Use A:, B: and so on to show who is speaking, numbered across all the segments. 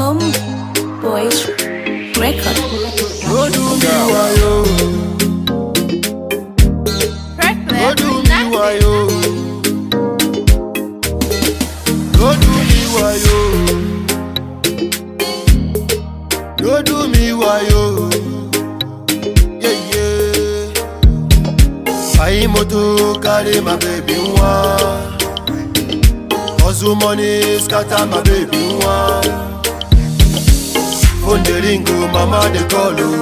A: Homeboys Record.
B: Go do me wayo. Go do me wayo. Go do me wayo. Go do me wayo. Yeah yeah. I moto carry my baby one. Hustle money scatter my baby one. Phone the ringo, mama they call you.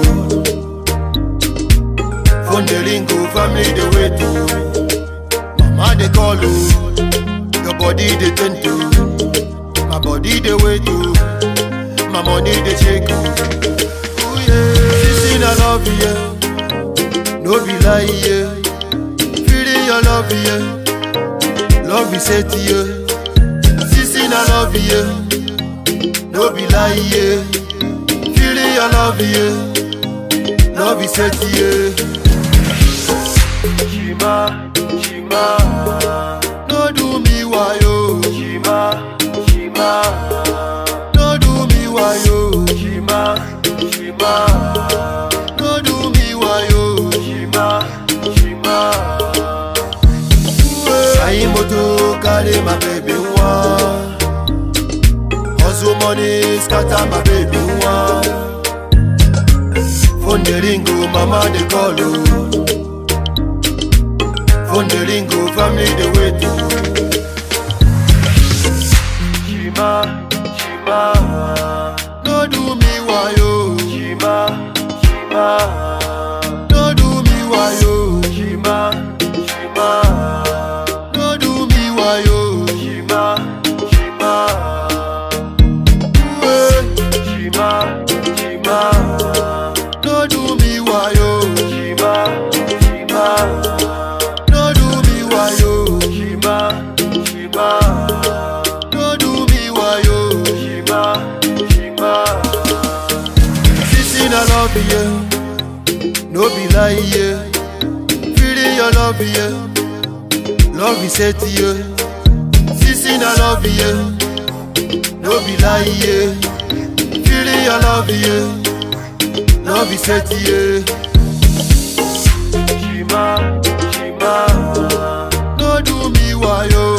B: Phone the ringo, family they wait to. Mama they call you. Your body they tend to. My body they wait to. My money they check. Oh yeah, sissy I love you. No be lie yeah. Feeling your love yeah. Love is set you. Sissy I love you. No be lie yeah. Feeling your love yeah. Love is set yeah. Shima, Shima, no do me wayo. Shima, Shima, no do me wayo. Shima, Shima, no do me wayo. Shima, Shima. I moto carry my baby one. Hustle money scatter my baby one. Phone the ringo, mama they call you. Phone the ringo, family they wait to. Shima, Shima, no do me wayo. Shima, Shima, no do me wayo. Shima, Shima, no do me wayo. Shima, Shima, Shima, Shima, no do me wayo. Shima, Shima, no do me wayo. Shima, Shima, no do me wayo. Shima, Shima. Sissy I love you. No be lie yeah. Feeling your love yeah. Love is set you. Sissy I love you. No be lie yeah. Feeling your love yeah. Love is set yeah. Shima, Shima, no do me wayo.